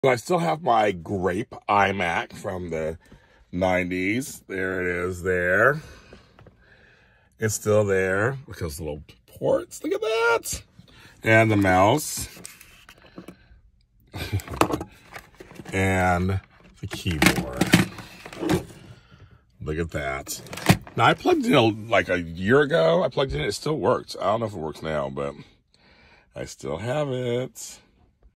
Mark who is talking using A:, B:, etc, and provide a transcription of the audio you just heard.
A: I still have my grape iMac from the 90s. There it is there. It's still there. Look at those little ports. Look at that. And the mouse. And the keyboard. Look at that. Now, I plugged it in like a year ago. I plugged it in. It still works. I don't know if it works now, but I still have it.